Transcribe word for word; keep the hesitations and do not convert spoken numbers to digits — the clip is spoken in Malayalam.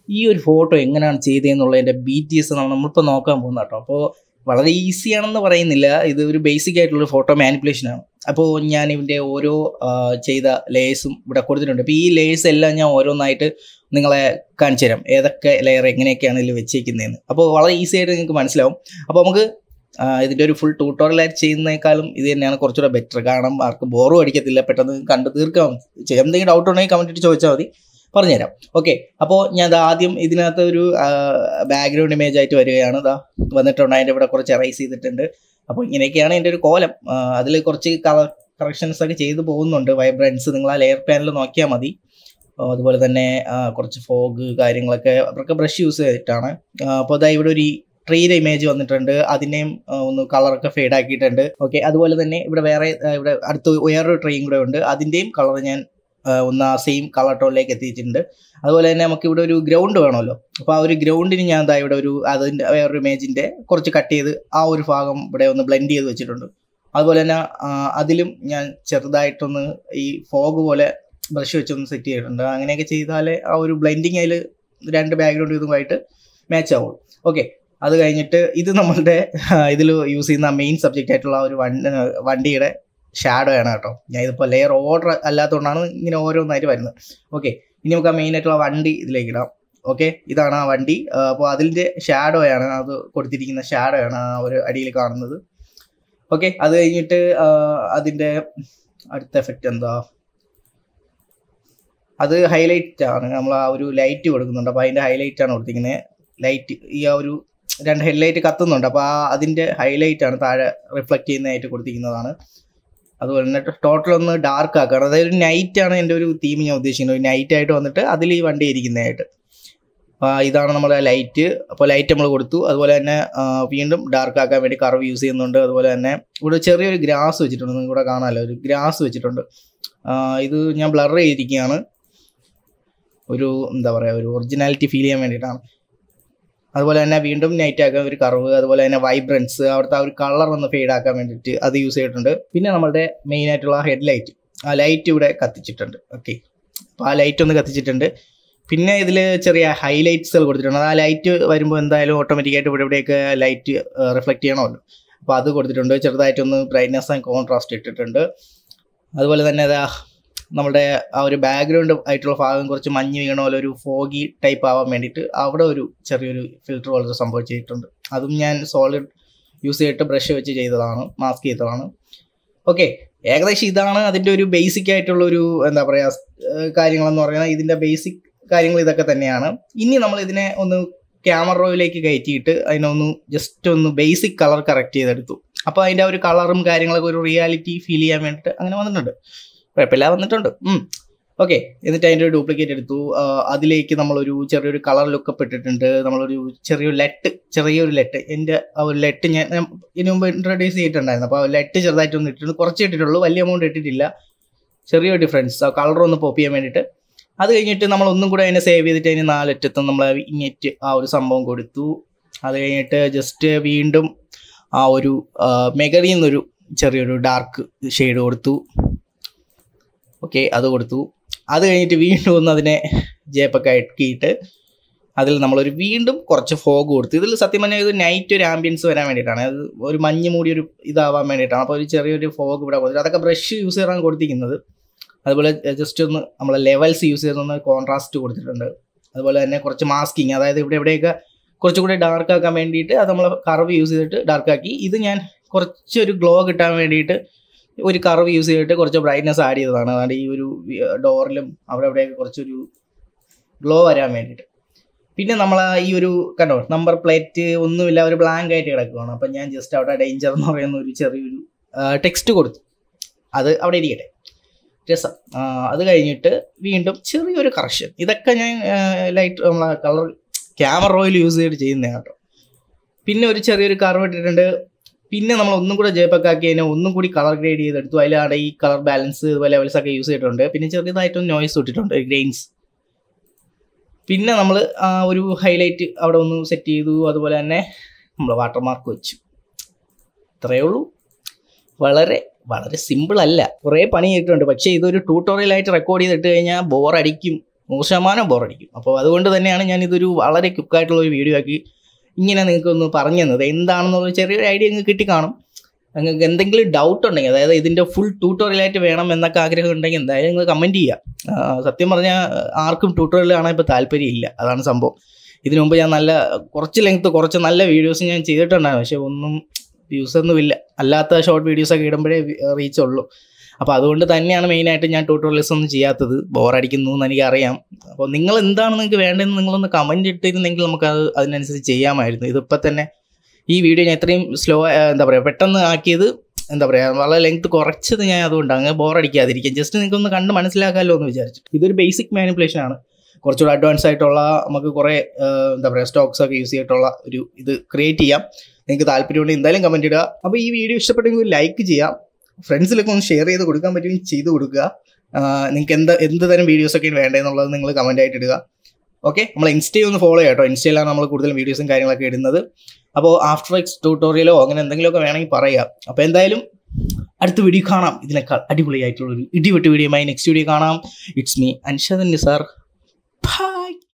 ഈ ഒരു ഫോട്ടോ എങ്ങനെയാണ് ചെയ്തതെന്നുള്ളതിൻ്റെ ബി ടി എസ് നമ്മളിപ്പോൾ നോക്കാൻ പോകുന്നത് കേട്ടോ. അപ്പോൾ വളരെ ഈസിയാണെന്ന് പറയുന്നില്ല, ഇത് ഒരു ബേസിക് ആയിട്ടുള്ളൊരു ഫോട്ടോ മാനിപ്പുലേഷനാണ്. അപ്പോൾ ഞാൻ ഇതിൻ്റെ ഓരോ ചെയ്ത ലേയേഴ്സും ഇവിടെ കൊടുത്തിട്ടുണ്ട്. അപ്പോൾ ഈ ലേയേഴ്സ് എല്ലാം ഞാൻ ഓരോന്നായിട്ട് നിങ്ങളെ കാണിച്ചു തരാം, ഏതൊക്കെ ലെയർ എങ്ങനെയൊക്കെയാണ് ഇതിൽ വെച്ചേക്കുന്നതെന്ന്. അപ്പോൾ വളരെ ഈസി ആയിട്ട് നിങ്ങൾക്ക് മനസ്സിലാവും. അപ്പോൾ നമുക്ക് ഇതിൻ്റെ ഒരു ഫുൾ ട്യൂട്ടോറിയലായിട്ട് ചെയ്യുന്നതിനേക്കാളും ഇത് തന്നെയാണ് കുറച്ചുകൂടെ ബെറ്റർ. കാരണം ആർക്ക് ബോറും അടിക്കത്തില്ല, പെട്ടെന്ന് കണ്ട് തീർക്കാൻ ചെയ്യാം. എന്തെങ്കിലും ഡൗട്ട് ഉണ്ടെങ്കിൽ കമൻറ്റ് ഇട്ട് ചോദിച്ചാൽ മതി, പറഞ്ഞുതരാം. ഓക്കെ, അപ്പോൾ ഞാൻ ആദ്യം ഇതിനകത്ത് ഒരു ബാക്ക്ഗ്രൗണ്ട് ഇമേജ് ആയിട്ട് വരികയാണ്. ഇതാ വന്നിട്ടുണ്ട്, അതിൻ്റെ ഇവിടെ കുറച്ച് എറൈസ് ചെയ്തിട്ടുണ്ട്. അപ്പോൾ ഇങ്ങനെയൊക്കെയാണ് എൻ്റെ ഒരു കോലം. അതിൽ കുറച്ച് കളർ കറക്ഷൻസ് ഒക്കെ ചെയ്തു പോകുന്നുണ്ട്. വൈബ്രൻസ് നിങ്ങൾ ആ ലെയർ പാനൽ നോക്കിയാൽ മതി. അതുപോലെ തന്നെ കുറച്ച് ഫോഗ് കാര്യങ്ങളൊക്കെ അവർക്ക് ബ്രഷ് യൂസ് ചെയ്തിട്ടാണ്. അപ്പോൾ അതാ ഇവിടെ ഒരു ട്രീയുടെ ഇമേജ് വന്നിട്ടുണ്ട്, അതിനെയും ഒന്ന് കളറൊക്കെ ഫെയ്ഡ് ആക്കിയിട്ടുണ്ട്. ഓക്കെ, അതുപോലെ തന്നെ ഇവിടെ വേറെ ഇവിടെ അടുത്ത് വേറൊരു ട്രീയും കൂടെ ഉണ്ട്, അതിൻ്റെയും കളർ ഞാൻ ഒന്ന് ആ സെയിം കളർ ടോണിലേക്ക് എത്തിയിട്ടുണ്ട്. അതുപോലെ തന്നെ നമുക്ക് ഇവിടെ ഒരു ഗ്രൗണ്ട് വേണമല്ലോ. അപ്പോൾ ആ ഒരു ഗ്രൗണ്ടിന് ഞാൻ എന്താ ഇവിടെ ഒരു അതിൻ്റെ വേറൊരു ഇമേജിൻ്റെ കുറച്ച് കട്ട് ചെയ്ത് ആ ഒരു ഭാഗം ഇവിടെ ഒന്ന് ബ്ലെൻഡ് ചെയ്ത് വെച്ചിട്ടുണ്ട്. അതുപോലെ തന്നെ അതിലും ഞാൻ ചെറുതായിട്ടൊന്ന് ഈ ഫോഗ് പോലെ ബ്രഷ് വെച്ചൊന്ന് സെറ്റ് ചെയ്തിട്ടുണ്ട്. അങ്ങനെയൊക്കെ ചെയ്താലേ ആ ഒരു ബ്ലെൻഡിങ് അതിൽ രണ്ട് ബാക്ക്ഗ്രൗണ്ട് ഇതുമായിട്ട് മാച്ച് ആവുള്ളൂ. ഓക്കെ, അത് കഴിഞ്ഞിട്ട് ഇത് നമ്മളുടെ ഇതിൽ യൂസ് ചെയ്യുന്ന മെയിൻ സബ്ജക്റ്റ് ആയിട്ടുള്ള ഒരു വണ്ടി വണ്ടിയുടെ ഷാഡോ ആണ് കേട്ടോ. ഞാൻ ഇതിപ്പോൾ ലെയർ ഓർഡർ അല്ലാത്തതുകൊണ്ടാണ് ഇങ്ങനെ ഓരോന്നായിട്ട് വരുന്നത്. ഓക്കെ, ഇനി നമുക്ക് ആ മെയിൻ ആയിട്ടുള്ള വണ്ടി ഇതിലേക്ക് ഇടാം. ഓക്കെ, ഇതാണ് ആ വണ്ടി. അപ്പോൾ അതിൻ്റെ ഷാഡോ ആണ്, അത് കൊടുത്തിരിക്കുന്ന ഷാഡോ ആണ് ആ ഒരു അടിയിൽ കാണുന്നത്. ഓക്കെ, അത് കഴിഞ്ഞിട്ട് അതിൻ്റെ അടുത്ത എഫക്റ്റ് എന്താ, അത് ഹൈലൈറ്റ് ആണ്. നമ്മൾ ആ ഒരു ലൈറ്റ് കൊടുക്കുന്നുണ്ട്, അപ്പോൾ അതിൻ്റെ ഹൈലൈറ്റ് ആണ് കൊടുത്തിരിക്കുന്നത്. ലൈറ്റ് ഈ ആ ഒരു രണ്ട് ഹെഡ്ലൈറ്റ് കത്തുന്നുണ്ട്, അപ്പോൾ ആ അതിൻ്റെ ഹൈലൈറ്റ് ആണ് താഴെ റിഫ്ലക്റ്റ് ചെയ്യുന്നതായിട്ട് കൊടുത്തിരിക്കുന്നതാണ്. അതുപോലെ തന്നെ ടോട്ടൽ ഒന്ന് ഡാർക്ക് ആക്കുകയാണ്. അതായത് ഒരു നൈറ്റാണ് എൻ്റെ ഒരു തീം ഞാൻ ഉദ്ദേശിക്കുന്നത്. ഒരു നൈറ്റായിട്ട് വന്നിട്ട് അതിൽ ഈ വണ്ടി ഇരിക്കുന്നതായിട്ട്. ഇതാണ് നമ്മുടെ ലൈറ്റ്. അപ്പോൾ ലൈറ്റ് നമ്മൾ കൊടുത്തു. അതുപോലെ തന്നെ വീണ്ടും ഡാർക്ക് ആക്കാൻ വേണ്ടി കർവ് യൂസ് ചെയ്യുന്നുണ്ട്. അതുപോലെ തന്നെ ഇവിടെ ചെറിയൊരു ഗ്രാസ് വെച്ചിട്ടുണ്ട്, നിങ്ങൾക്ക് ഇവിടെ കാണാമല്ലോ, ഒരു ഗ്രാസ് വെച്ചിട്ടുണ്ട്. ഇത് ഞാൻ ബ്ലർ ചെയ്തിരിക്കുകയാണ്, ഒരു എന്താ പറയുക, ഒരു ഒറിജിനാലിറ്റി ഫീൽ ചെയ്യാൻ വേണ്ടിയിട്ടാണ്. അതുപോലെ തന്നെ വീണ്ടും നൈറ്റ് ആക്കാൻ ഒരു കർവ്, അതുപോലെ തന്നെ വൈബ്രൻസ്, അവിടുത്തെ ആ ഒരു കളർ ഒന്ന് ഫെയ്ഡ് ആക്കാൻ വേണ്ടിയിട്ട് അത് യൂസ് ചെയ്തിട്ടുണ്ട്. പിന്നെ നമ്മളുടെ മെയിൻ ആയിട്ടുള്ള ഹെഡ് ലൈറ്റ്, ആ ലൈറ്റ് ഇവിടെ കത്തിച്ചിട്ടുണ്ട്. ഓക്കെ, അപ്പോൾ ആ ലൈറ്റ് ഒന്ന് കത്തിച്ചിട്ടുണ്ട്. പിന്നെ ഇതിൽ ചെറിയ ഹൈലൈറ്റ്സുകൾ കൊടുത്തിട്ടുണ്ട്. ആ ലൈറ്റ് വരുമ്പോൾ എന്തായാലും ഓട്ടോമാറ്റിക്കായിട്ട് ഇവിടെ ഇവിടെയൊക്കെ ലൈറ്റ് റിഫ്ലക്റ്റ് ചെയ്യണമല്ലോ, അപ്പോൾ അത് കൊടുത്തിട്ടുണ്ട്. ചെറുതായിട്ടൊന്ന് ബ്രൈറ്റ്നസ് ആൻഡ് കോൺട്രാസ്റ്റ് ഇട്ടിട്ടുണ്ട്. അതുപോലെ തന്നെ അതാ നമ്മുടെ ആ ഒരു ബാക്ക്ഗ്രൗണ്ട് ആയിട്ടുള്ള ഭാഗം കുറച്ച് മഞ്ഞ് വീണ പോലെ ഒരു ഫോഗി ടൈപ്പ് ആവാൻ വേണ്ടിയിട്ട് അവിടെ ഒരു ചെറിയൊരു ഫിൽറ്റർ പോലത്തെ സംഭവം ചെയ്തിട്ടുണ്ട്. അതും ഞാൻ സോളിഡ് യൂസ് ചെയ്തിട്ട് ബ്രഷ് വെച്ച് ചെയ്തതാണ്, മാസ്ക് ചെയ്തതാണ്. ഓക്കെ, ഏകദേശം ഇതാണ് അതിൻ്റെ ഒരു ബേസിക് ആയിട്ടുള്ളൊരു എന്താ പറയുക കാര്യങ്ങളെന്ന് പറയുന്നത്. ഇതിൻ്റെ ബേസിക് കാര്യങ്ങൾ ഇതൊക്കെ തന്നെയാണ്. ഇനി നമ്മൾ ഇതിനെ ഒന്ന് ക്യാമറ റോയിലേക്ക് കയറ്റിയിട്ട് അതിനൊന്ന് ജസ്റ്റ് ഒന്ന് ബേസിക് കളർ കറക്റ്റ് ചെയ്തെടുത്തു. അപ്പോൾ അതിൻ്റെ ഒരു കളറും കാര്യങ്ങളൊക്കെ ഒരു റിയാലിറ്റി ഫീൽ ചെയ്യാൻ വേണ്ടിയിട്ട് അങ്ങനെ വന്നിട്ടുണ്ട്. കുഴപ്പമില്ല, വന്നിട്ടുണ്ട്. ഓക്കെ, എന്നിട്ട് അതിൻ്റെ ഒരു ഡ്യൂപ്ലിക്കേറ്റ് എടുത്തു. അതിലേക്ക് നമ്മളൊരു ചെറിയൊരു കളർ ലുക്കപ്പ് ഇട്ടിട്ടുണ്ട്. നമ്മളൊരു ചെറിയൊരു ലെറ്റ് ചെറിയൊരു ലെറ്റ് എൻ്റെ ആ ഒരു ലെറ്റ് ഞാൻ ഇതിനു മുമ്പ് ഇൻട്രൊഡ്യൂസ് ചെയ്തിട്ടുണ്ടായിരുന്നു. അപ്പോൾ ലെറ്റ് ചെറുതായിട്ടൊന്ന് ഇട്ടിട്ടുണ്ട്, കുറച്ച് ഇട്ടിട്ടുള്ളൂ, വലിയ എമൗണ്ട് ഇട്ടിട്ടില്ല. ചെറിയൊരു ഡിഫറൻസ്, ആ കളറൊന്ന് പോപ്പ് ചെയ്യാൻ വേണ്ടിയിട്ട്. അത് കഴിഞ്ഞിട്ട് നമ്മൾ ഒന്നും കൂടെ അതിനെ സേവ് ചെയ്തിട്ട് അതിന് നാലറ്റത്തും നമ്മൾ ഇങ്ങറ്റ് ആ ഒരു സംഭവം കൊടുത്തു. അത് കഴിഞ്ഞിട്ട് ജസ്റ്റ് വീണ്ടും ആ ഒരു മെഗറിയിൽ നിന്നൊരു ചെറിയൊരു ഡാർക്ക് ഷെയ്ഡ് കൊടുത്തു. ഓക്കെ, അത് കൊടുത്തു. അത് കഴിഞ്ഞിട്ട് വീണ്ടും ഒന്ന് അതിനെ ജേപ്പൊക്കെ ആക്കിയിട്ട് അതിൽ നമ്മളൊരു വീണ്ടും കുറച്ച് ഫോഗ് കൊടുത്തു. ഇതിൽ സത്യം പറഞ്ഞാൽ ഇത് നൈറ്റ് ഒരു ആംബിയൻസ് വരാൻ വേണ്ടിയിട്ടാണ്, അത് ഒരു മഞ്ഞ് മൂടി ഒരു ഇതാവാൻ വേണ്ടിയിട്ടാണ്. അപ്പോൾ ഒരു ചെറിയൊരു ഫോഗ് ഇവിടെ കൊടുത്തിട്ട് അതൊക്കെ ബ്രഷ് യൂസ് ചെയ്താണ് കൊടുത്തിരിക്കുന്നത്. അതുപോലെ ജസ്റ്റ് ഒന്ന് നമ്മൾ ലെവൽസ് യൂസ് ചെയ്തൊന്ന് കോൺട്രാസ്റ്റ് കൊടുത്തിട്ടുണ്ട്. അതുപോലെ തന്നെ കുറച്ച് മാസ്കിങ്, അതായത് ഇവിടെ എവിടെയൊക്കെ കുറച്ചുകൂടി ഡാർക്ക് ആക്കാൻ വേണ്ടിയിട്ട് അത് നമ്മൾ കർവ് യൂസ് ചെയ്തിട്ട് ഡാർക്ക് ആക്കി. ഇത് ഞാൻ കുറച്ചൊരു ഗ്ലോ കിട്ടാൻ വേണ്ടിയിട്ട് ഒരു കർവ് യൂസ് ചെയ്തിട്ട് കുറച്ച് ബ്രൈറ്റ്നസ് ആഡ് ചെയ്തതാണ്. അതായത് ഈ ഒരു ഡോറിലും അവിടെ എവിടെയൊക്കെ കുറച്ചൊരു ഗ്ലോ വരാൻ വേണ്ടിയിട്ട്. പിന്നെ നമ്മൾ ഈ ഒരു കണ്ടോ നമ്പർ പ്ലേറ്റ് ഒന്നുമില്ല, ഒരു ബ്ലാങ്ക് ആയിട്ട് കിടക്കുകയാണ്. അപ്പം ഞാൻ ജസ്റ്റ് അവിടെ ഡേഞ്ചർ എന്ന് പറയുന്ന ഒരു ചെറിയൊരു ടെക്സ്റ്റ് കൊടുത്തു, അത് അവിടെ ഇരിക്കട്ടെ, രസം. അത് കഴിഞ്ഞിട്ട് വീണ്ടും ചെറിയൊരു കറക്ഷൻ. ഇതൊക്കെ ഞാൻ ലൈറ്റ് നമ്മളെ കളർ ക്യാമറ റോയിൽ യൂസ് ചെയ്തിട്ട് ചെയ്യുന്നതാണ് കേട്ടോ. പിന്നെ ഒരു ചെറിയൊരു കർവ് ഇട്ടിട്ടുണ്ട്. പിന്നെ നമ്മൾ ഒന്നും കൂടെ ജേപ്പക്കാക്കി അതിനെ ഒന്നും കൂടി കളർ ഗ്രേഡ് ചെയ്തെടുത്തു. അതിലാണ് ഈ കളർ ബാലൻസ് ഇതുപോലെ ലെവൽസ് ഒക്കെ യൂസ് ചെയ്തിട്ടുണ്ട്. പിന്നെ ചെറിയതായിട്ടൊന്ന് നോയ്സ് ഇട്ടിട്ടുണ്ട്, ഗ്രെയിൻസ്. പിന്നെ നമ്മൾ ഒരു ഹൈലൈറ്റ് അവിടെ ഒന്ന് സെറ്റ് ചെയ്തു. അതുപോലെ തന്നെ നമ്മൾ വാട്ടർമാർക്ക് വെച്ചു. ഇത്രയേ ഉള്ളൂ. വളരെ വളരെ സിമ്പിൾ അല്ല, കുറേ പണി ചെയ്തിട്ടുണ്ട്. പക്ഷേ ഇതൊരു ട്യൂട്ടോറിയലായിട്ട് റെക്കോർഡ് ചെയ്തിട്ട് കഴിഞ്ഞാൽ ബോറടിക്കും. നൂറ് ശതമാനം ബോറടിക്കും. അപ്പോൾ അതുകൊണ്ട് തന്നെയാണ് ഞാനിതൊരു വളരെ ക്വിക്കായിട്ടുള്ള ഒരു വീഡിയോ ആക്കി ഇങ്ങനെ നിങ്ങൾക്കൊന്ന് പറഞ്ഞു തന്നത്. എന്താണെന്നുള്ള ചെറിയൊരു ഐഡിയ നിങ്ങൾക്ക് കിട്ടിക്കാണും. നിങ്ങൾക്ക് എന്തെങ്കിലും ഡൗട്ട് ഉണ്ടെങ്കിൽ, അതായത് ഇതിൻ്റെ ഫുൾ ട്യൂട്ടോറിയലായിട്ട് വേണം എന്നൊക്കെ ആഗ്രഹം ഉണ്ടെങ്കിൽ എന്തായാലും നിങ്ങൾ കമൻറ്റ് ചെയ്യുക. സത്യം പറഞ്ഞാൽ ആർക്കും ട്യൂട്ടോറിയൽ കാണാൻ ഇപ്പോൾ താല്പര്യമില്ല, അതാണ് സംഭവം. ഇതിനു മുമ്പ് ഞാൻ നല്ല കുറച്ച് ലെങ്ത്ത് കുറച്ച് നല്ല വീഡിയോസ് ഞാൻ ചെയ്തിട്ടുണ്ടായിരുന്നു, പക്ഷേ ഒന്നും വ്യൂസൊന്നുമില്ല. അല്ലാത്ത ഷോർട്ട് വീഡിയോസൊക്കെ ഇടുമ്പോഴേ റീച്ച് ഉള്ളൂ. അപ്പോൾ അതുകൊണ്ട് തന്നെയാണ് മെയിനായിട്ട് ഞാൻ ട്യൂട്ടോറിയൽസ് ഒന്നും ചെയ്യാത്തത്. ബോറടിക്കുന്നു എന്ന് എനിക്കറിയാം. അപ്പോൾ നിങ്ങൾ എന്താണ് നിങ്ങൾക്ക് വേണ്ടതെന്ന് നിങ്ങളൊന്ന് കമൻറ്റ് ഇട്ടിരുന്നെങ്കിൽ നമുക്ക് അത് അതിനനുസരിച്ച് ചെയ്യാമായിരുന്നു. ഇതിപ്പോൾ തന്നെ ഈ വീഡിയോ ഞാൻ എത്രയും സ്ലോ എന്താ പറയുക പെട്ടെന്ന് ആക്കിയത്, എന്താ പറയുക വളരെ ലെങ്ത്ത് കുറച്ചത് ഞാൻ അതുകൊണ്ട് അങ്ങ് ബോറടിക്കാതിരിക്കും. ജസ്റ്റ് നിങ്ങൾക്കൊന്ന് കണ്ട് മനസ്സിലാക്കാമല്ലോ എന്ന് വിചാരിച്ചു. ഇതൊരു ബേസിക് മാനിപ്പുലേഷൻ ആണ്. കുറച്ചുകൂടെ അഡ്വാൻസ് ആയിട്ടുള്ള നമുക്ക് കുറേ എന്താ പറയുക സ്റ്റോക്സ് ഒക്കെ യൂസ് ചെയ്തിട്ടുള്ള ഒരു ഇത് ക്രിയേറ്റ് ചെയ്യാം. നിങ്ങൾക്ക് താല്പര്യമുണ്ടെങ്കിൽ എന്തായാലും കമൻറ്റ് ഇടുക. അപ്പോൾ ഈ വീഡിയോ ഇഷ്ടപ്പെട്ടെങ്കിൽ ലൈക്ക് ചെയ്യാം, ഫ്രണ്ട്സിലൊക്കെ ഒന്ന് ഷെയർ ചെയ്ത് കൊടുക്കാൻ പറ്റുമെങ്കിൽ ചെയ്ത് കൊടുക്കുക. നിങ്ങൾക്ക് എന്ത് എന്ത് തരം വീഡിയോസൊക്കെയാണ് വേണ്ടതെന്നുള്ളത് നിങ്ങൾ കമൻ്റ് ആയിട്ട് ഇടുക. ഓക്കെ, നമ്മൾ ഇൻസ്റ്റയിൽ ഒന്ന് ഫോളോ ചെയ്യാം കേട്ടോ. ഇൻസ്റ്റയിലാണ് നമ്മൾ കൂടുതലും വീഡിയോസും കാര്യങ്ങളൊക്കെ ഇടുന്നത്. അപ്പോൾ ആഫ്റ്റർ എഫക്ട്സ് ട്യൂട്ടോറിയലോ അങ്ങനെ എന്തെങ്കിലുമൊക്കെ വേണമെങ്കിൽ പറയുക. അപ്പോൾ എന്തായാലും അടുത്ത വീഡിയോ കാണാം. ഇതിനേക്കാൾ അടിപൊളിയായിട്ടുള്ളൊരു ഇടിവെട്ട് വീഡിയോയുമായി നെക്സ്റ്റ് വീഡിയോ കാണാം. It's me Anshad Nisar. Bye.